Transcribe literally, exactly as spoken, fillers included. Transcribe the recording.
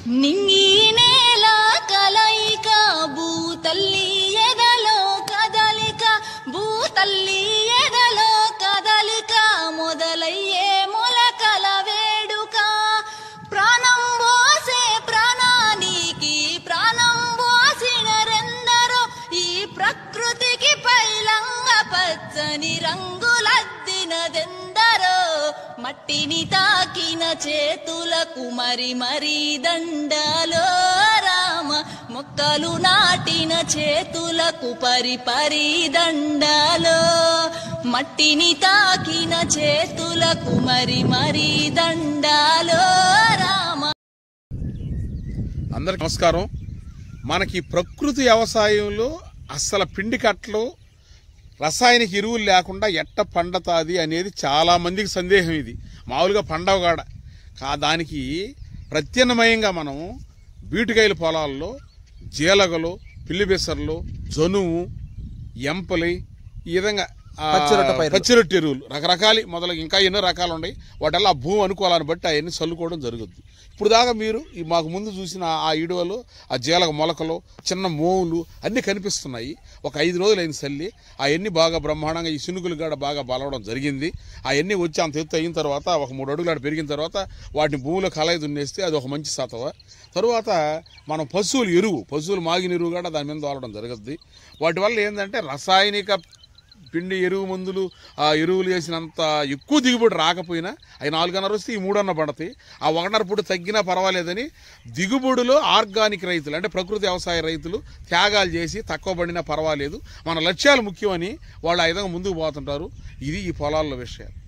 నింగి నేల కలయిక భూతల్లి ఎదలో కదలిక భూతల్లి ఎదలో కదలిక మొదలయ్యే మొలకల వేడుక ప్రాణం పోసే ప్రాణానికి ప్రాణం పోసినరెందరో ఈ ప్రకృతికి పైలంగ పచ్చని రంగులద్దినదెందరో మట్టిని తాకిన చేతులకు మరి మరి దండాలో రామ మొక్కలు నాటిన చేతులకు పరి పరి దండాలో మట్టిని తాకిన చేతులకు మరి మరి దండాలో రామ. అందరికి నమస్కారం. మనకి ప్రకృతి వ్యవసాయంలో అస్సలు పిండి కట్టలు రసాయనిక ఎరువులు లేకుండా ఎట్ట పండతాది అనేది చాలా మందికి సందేహం. ఇది మామూలుగా పండవగాడ కా దానికి ప్రత్యామ్నాయంగా మనం బీటుకాయల పొలాల్లో జీలగలు పిల్లిబెసర్లు జనుము ఎంపలి ఈ విధంగా పచ్చిరొట్టు ఎరువులు రకరకాలు మొదలగు ఇంకా ఎన్నో రకాలు ఉన్నాయి. వాటల్లా ఆ భూమి అనుకూలాన్ని బట్టి అవన్నీ చల్లుకోవడం జరుగుద్ది. ఇప్పుడు దాకా మీరు ఈ మాకు ముందు చూసిన ఆ ఈడువలు ఆ జీలగ మొలకలు చిన్న మోవులు అన్నీ కనిపిస్తున్నాయి. ఒక ఐదు రోజులు అయిన చల్లి అవన్నీ బాగా బ్రహ్మాండంగా ఈ శునుగులు కూడా బాగా బలవడం జరిగింది. అవన్నీ వచ్చి అంత ఎత్తు అయిన తర్వాత ఒక మూడు అడుగులు పెరిగిన తర్వాత వాటిని భూమిలో కలయి దున్నేస్తే అది ఒక మంచి సతవ. తరువాత మనం పశువులు ఎరువు పశువులు మాగిన ఎరువు కూడా దాని మీద తోలడం జరుగుద్ది. వాటి వల్ల ఏంటంటే రసాయనిక పిండి ఎరువు మందులు ఆ ఎరువులు వేసినంత ఎక్కువ దిగుబడి రాకపోయినా అవి నాలుగున్నర వస్తే ఈ మూడన్న పడతాయి. ఆ ఒకటిన్నర పూట తగ్గినా పర్వాలేదని దిగుబడిలో ఆర్గానిక్ రైతులు అంటే ప్రకృతి వ్యవసాయ రైతులు త్యాగాలు చేసి తక్కువ పడినా పర్వాలేదు మన లక్ష్యాలు ముఖ్యమని వాళ్ళు ఆ విధంగా ముందుకు పోతుంటారు. ఇది ఈ పొలాల్లో విషయాలు.